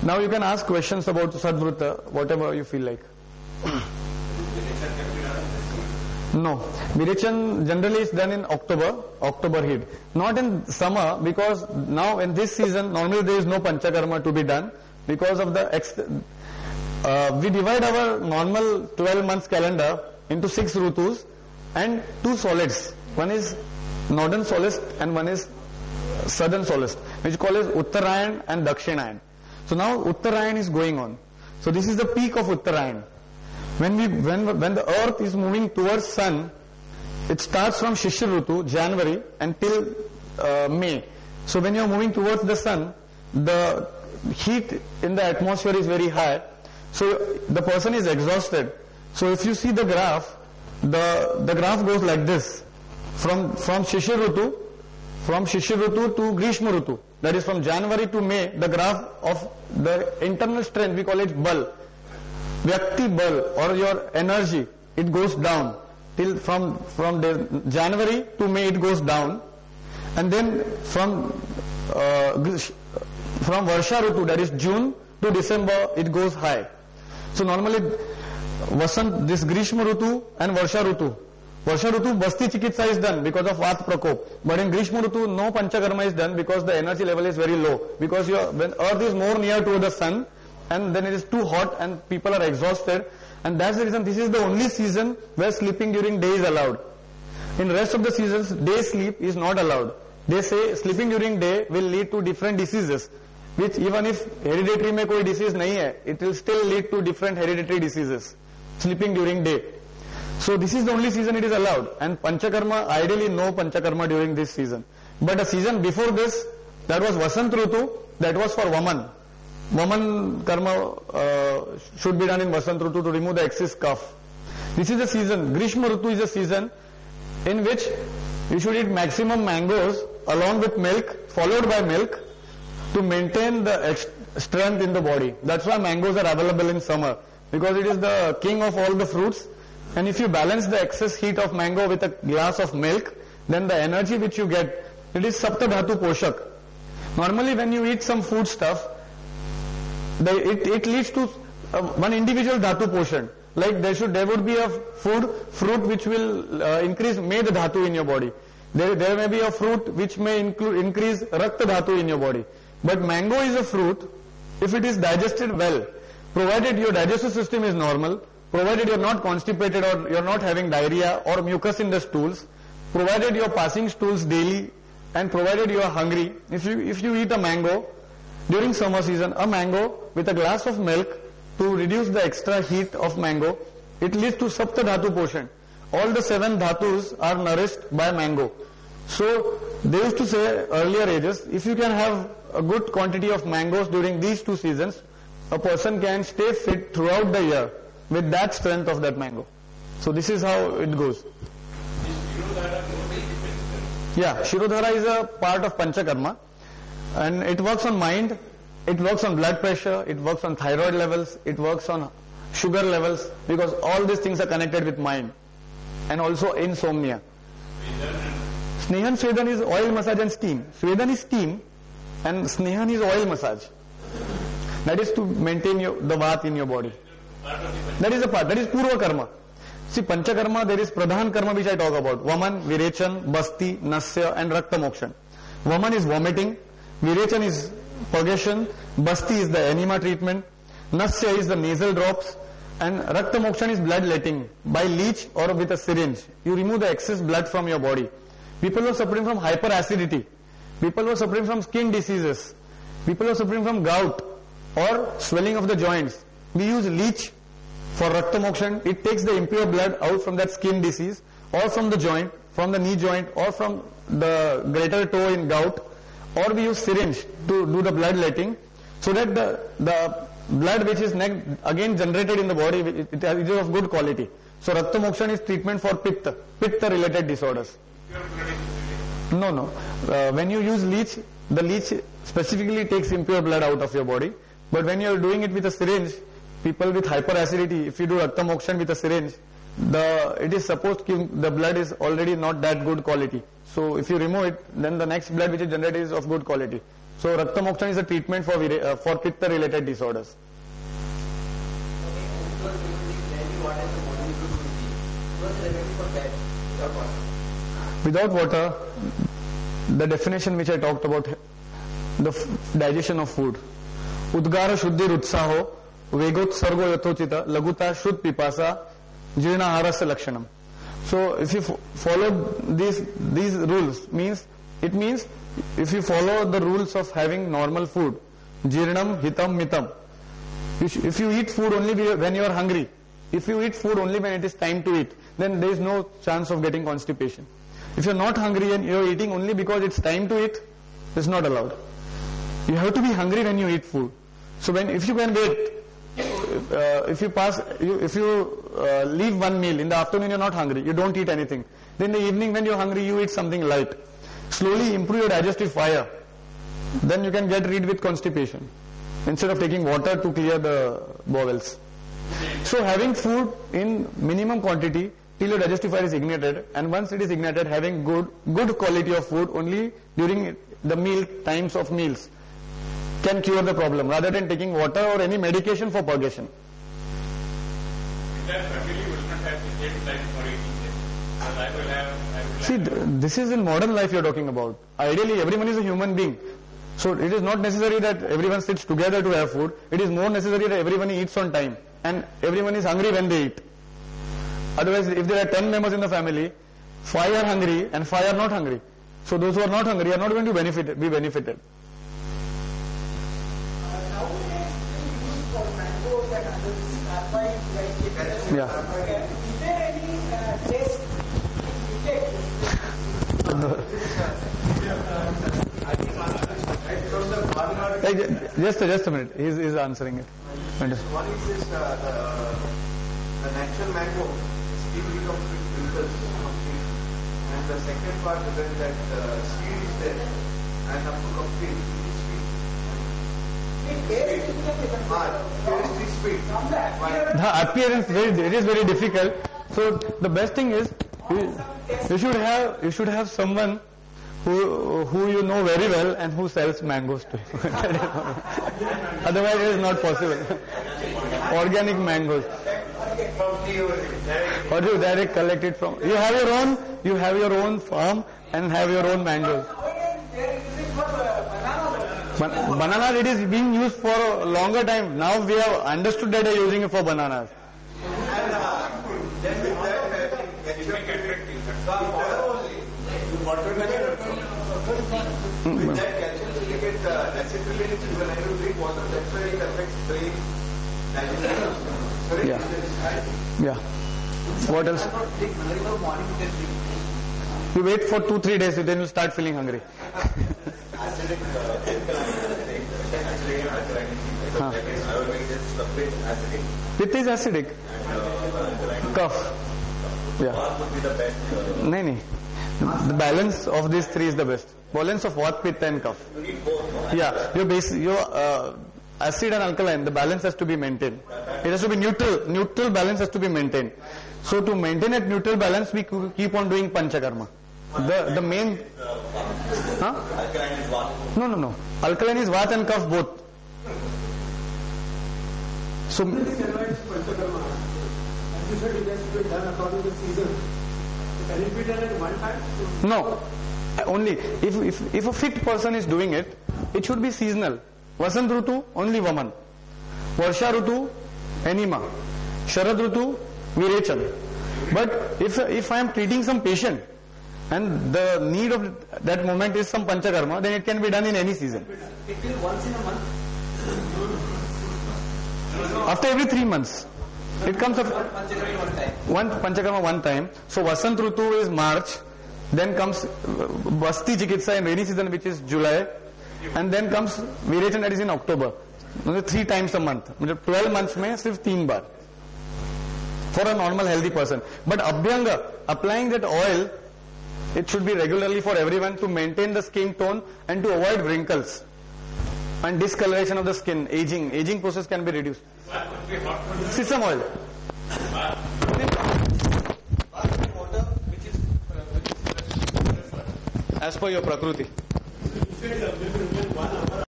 Now you can ask questions about Sadvrutha, whatever you feel like. No, Virechan generally is done in October heat. Not in summer, because now in this season normally there is no Panchakarma to be done because of the we divide our normal 12 months calendar into 6 Rutus and 2 solids. One is northern solstice and one is southern solstice, which call as Uttarayan and Dakshinayan. So now Uttarayan is going on. So this is the peak of Uttarayan. When the earth is moving towards sun, it starts from Shishir Rutu, January, until May. So when you are moving towards the sun, the heat in the atmosphere is very high. So the person is exhausted. So if you see the graph, the graph goes like this. From Shishir Rutu to Grishma Rutu. That is from January to May, the graph of the internal strength, we call it bal. Vyakti bal, or your energy, it goes down. Till from January to May it goes down. And then from Varsha Rutu, that is June to December, it goes high. So normally Vasant, this Grishma Rutu and Varsha Rutu, Basti Chikitsa is done because of Vat Prakop. But in Grishma Rutu, no Panchakarma is done because the energy level is very low. Because when earth is more near to the sun, and then it is too hot and people are exhausted. And that's the reason this is the only season where sleeping during day is allowed. In rest of the seasons, day sleep is not allowed. They say sleeping during day will lead to different diseases, which even if hereditary mein koi disease nahi hai, it will still lead to different hereditary diseases. Sleeping during day. So this is the only season it is allowed. And Panchakarma, ideally no Panchakarma during this season. But a season before this, that was Vasant Rutu, that was for Vaman. Vaman karma should be done in Vasant Rutu to remove the excess cough. This is the season. Grishma Rutu is a season in which you should eat maximum mangoes along with milk, followed by milk, to maintain the strength in the body. That's why mangoes are available in summer, because it is the king of all the fruits. And if you balance the excess heat of mango with a glass of milk, then the energy which you get, it is Sapta Dhatu Poshak. Normally when you eat some food stuff, it leads to one individual Dhatu portion. Like there would be a fruit which will increase Med Dhatu in your body. There may be a fruit which may increase Rakta Dhatu in your body. But mango is a fruit, if it is digested well, provided your digestive system is normal, provided you are not constipated or you are not having diarrhea or mucus in the stools, provided you are passing stools daily, and provided you are hungry, if you eat a mango during summer season, a mango with a glass of milk to reduce the extra heat of mango, it leads to Sapta Dhatu Poshan. All the 7 dhatus are nourished by mango. So they used to say earlier ages, if you can have a good quantity of mangoes during these 2 seasons, a person can stay fit throughout the year with that strength of that mango. So this is how it goes. Yeah, Shirodhara is a part of Panchakarma, and it works on mind, it works on blood pressure, it works on thyroid levels, it works on sugar levels, because all these things are connected with mind, and also insomnia. Snehan Swedan is oil massage and steam. Swedan is steam and Snehan is oil massage. That is to maintain the Vat in your body. That is a part, that is Purva Karma. See, Panchakarma, there is Pradhan Karma which I talk about. Vaman, Virechan, Basti, Nasya and Rakta Mokshan. Vaman is vomiting, Virechan is purgation, Basti is the enema treatment, Nasya is the nasal drops, and Rakta Mokshan is blood letting by leech or with a syringe. You remove the excess blood from your body. People who are suffering from hyperacidity, people who are suffering from skin diseases, people who are suffering from gout or swelling of the joints, we use leech for Rakta Mokshan. It takes the impure blood out from that skin disease or from the joint, from the knee joint or from the greater toe in gout, or we use syringe to do the blood letting, so that the blood which is again generated in the body, it is of good quality. So Rakta Mokshan is treatment for Pitta related disorders. No. When you use leech, the leech specifically takes impure blood out of your body. But when you are doing it with a syringe, people with hyperacidity, if you do Rakta Mokshan with a syringe, it is supposed the blood is already not that good quality. So if you remove it, then the next blood which is generated is of good quality. So Rakta Mokshan is a treatment for Pitta related disorders. Without water, the definition which I talked about, the digestion of food. Udgara Shuddhi Rutsaho, Vegot Sargo Yathochita, Laguta Shuddh Pipasa, Jirna Harasya Lakshanam. So if you follow these rules, it means if you follow the rules of having normal food, Jirnam, Hitam, Mitam. If you eat food only when you are hungry, if you eat food only when it is time to eat, then there is no chance of getting constipation. If you are not hungry and you are eating only because it's time to eat, it's not allowed. You have to be hungry when you eat food. So if you leave one meal, in the afternoon you're not hungry, you don't eat anything. Then in the evening when you're hungry, you eat something light. Slowly improve your digestive fire. Then you can get rid with constipation, instead of taking water to clear the bowels. So having food in minimum quantity till your digestive fire is ignited, and once it is ignited, having good quality of food only during the meal times of meals can cure the problem, rather than taking water or any medication for purgation. That family will not have the same time for eating this. But I will have. See, this is in modern life you're talking about. Ideally, everyone is a human being. So it is not necessary that everyone sits together to have food. It is more necessary that everyone eats on time and everyone is hungry when they eat. Otherwise, if there are 10 members in the family, 5 are hungry and 5 are not hungry. So those who are not hungry are not going to be benefited. Yeah. Is there any taste Just a minute. He's answering it. One is this, the natural mango still becomes with wrinkles complete, and the second part is that seed is there and up to complete taste is sweet. The appearance it is very difficult. So the best thing is you should have someone who you know very well and who sells mangoes to you. Otherwise it is not possible. Organic mangoes. Or you direct collect it from, you have your own farm and have your own mangoes. Banana, it is being used for a longer time. Now we have understood that they are using it for bananas. With that calcium silicate acid related when I will drink water, that's why it affects brain digestion. Yeah. What else? You wait for 2-3 days, then you start feeling hungry. It is acidic. Cough. Yeah. No. The balance of these three is the best. Balance of what, pitta and cough. Yeah. Your acid and alkaline, the balance has to be maintained. It has to be neutral. Neutral balance has to be maintained. So to maintain that neutral balance, we keep on doing panchakarma. The main. Huh? Alkaline is what? No. Alkaline is Vata and Kapha both. So. Can it be done at one time? No. Only if a fit person is doing it, it should be seasonal. Vasant Rutu, only Vaman. Varsha Rutu, Enema. Sharad Rutu, Virechan. But if I am treating some patient and the need of that moment is some panchakarma, then it can be done in any season. Once in a month? After every 3 months. It comes after one panchakarma one time. So Vasant Rutu is March, then comes Basti Chikitsa in rainy season, which is July, and then comes Virechan, that is in October. 3 times a month. 12 months mein sirf 3 baar. For a normal healthy person. But Abhyanga, applying that oil, it should be regularly for everyone to maintain the skin tone and to avoid wrinkles and discoloration of the skin. Aging process can be reduced. Sesame oil. As per your Prakruti. If it is available in 1 hour